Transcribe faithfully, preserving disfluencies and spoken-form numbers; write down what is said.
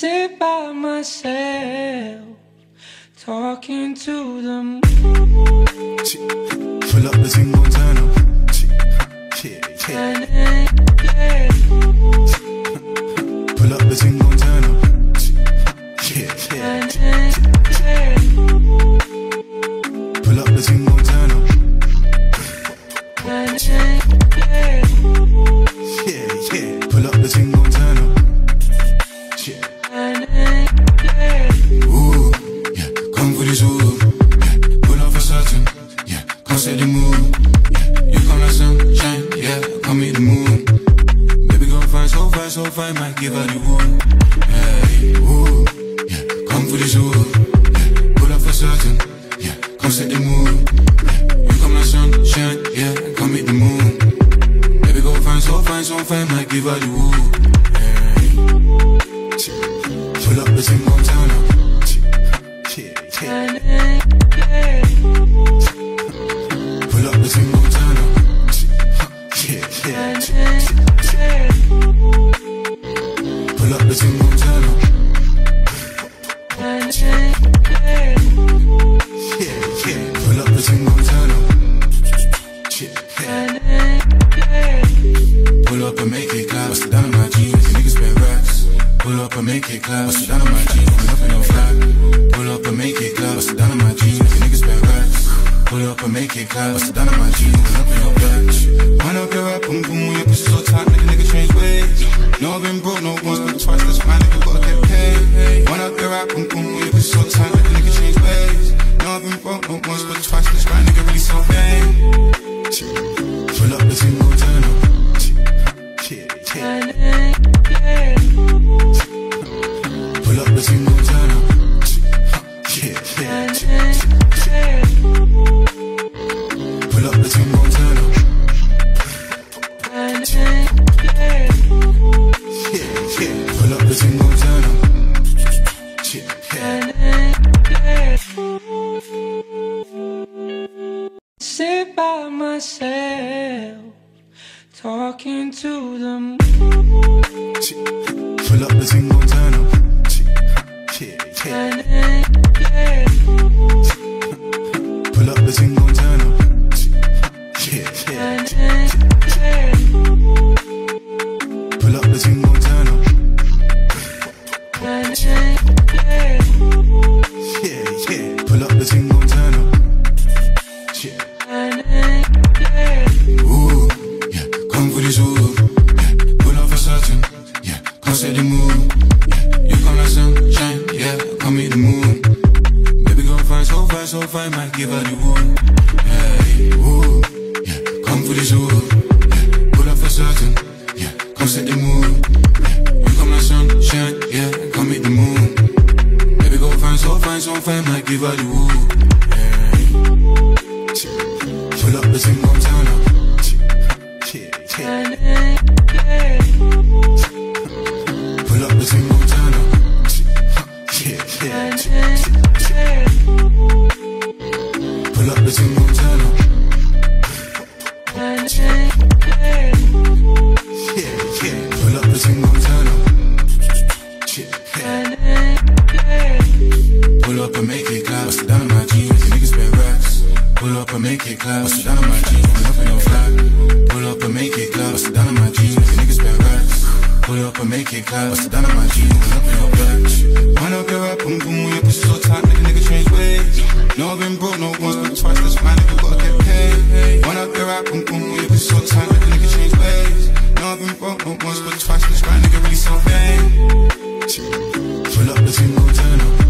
sit by myself, talking to the moon. Pull up the single turn up. Yeah, yeah. Pull up the single turn up. Yeah, yeah. Pull up the single turn up. Yeah, yeah. Pull up the single turn up. Yeah. Ooh, yeah. Come for this ooh. Yeah. Pull up for certain. Yeah. Come set the mood. Yeah. You come like sunshine. Yeah. Come meet the moon. Baby girl fine, so fine, so fine. Might give her the wood. Hey, ooh, yeah. Come for this ooh. Yeah. Pull up for certain. Yeah. Come set the mood. Yeah. You come like sunshine. Yeah. Come meet the moon. Baby girl fine, so fine, so fine. Might give her the wood. Pull up the single turn up. Yeah, yeah. Pull up the single turn up. Yeah, yeah. Pull up the single turn up. Yeah, yeah. Pull up the single turn up. Yeah, yeah. Pull up and make it clap. Bust it down on my jeans. The niggas spend racks. Pull up and make it clap. Bust it down on my jeans. Pull up in no flat. Pull up and make it clap. Bust it down on my jeans. The niggas spend racks. Pull up and make it clap. Bust it down on my jeans. Pull up in no flat. Wind up your rap, boom boom. Your pussy so tight, make a nigga change ways. No, I've been broke, no once, but twice. That's my nigga gotta get paid. Wind up your rap, boom boom. Your pussy so tight, make a nigga change ways. No, I've been broke, no once, but twice. That's my nigga really so vain. Pull up the single turn up. Yeah, yeah. Pull up the single turn up. Yeah, yeah. Pull up the single turn up. Yeah, yeah. Pull up the single turn up. Yeah, yeah. Sit by myself, talking to the moon. Pull up the single turn up. Yeah, yeah. Pull up the single turn up. Yeah, yeah. Pull up the single turn up. Yeah, yeah. Pull up the single turn up. Yeah. Ooh, yeah. Come for this ooh. Yeah. Pull up for certain. Yeah. Come set the mood. Yeah. You come like sunshine. Yeah. Come meet the moon. Baby girl fine, so fine, so fine. Might give her the wood. Hey, ooh, yeah. Come for this ooh. Yeah. Pull up for certain. Yeah. Come set the mood. Yeah. You come like sunshine. Yeah. Come meet the moon. Baby girl fine, so fine, so fine. Might give her the wood. Hey. Pull up the single turn up. Yeah, yeah. Pull up the single turn up. Yeah, yeah. Pull up the single turn up. Yeah, yeah. Pull up the single turn up. Yeah. Pull up and make it clap. Bust it down on my jeans. The niggas spend racks. Pull up and make it clap. Bust it down on my jeans. Pull up in no flat. Pull up and make it clap. Bust it down on my jeans. The niggas spend racks. Pull up and make it clap. Bust it down on my jeans. Pull up in no flat. Wind up your rap, boom boom. Your pussy so tight, make a nigga change ways. No, I've been broke, no once, but twice. That's my nigga gotta get paid. Wind up your rap, boom boom. Your pussy so tight, make a nigga change ways. No, I've been broke, no once, but twice. That's my nigga really so vain. Pull up the single turn up.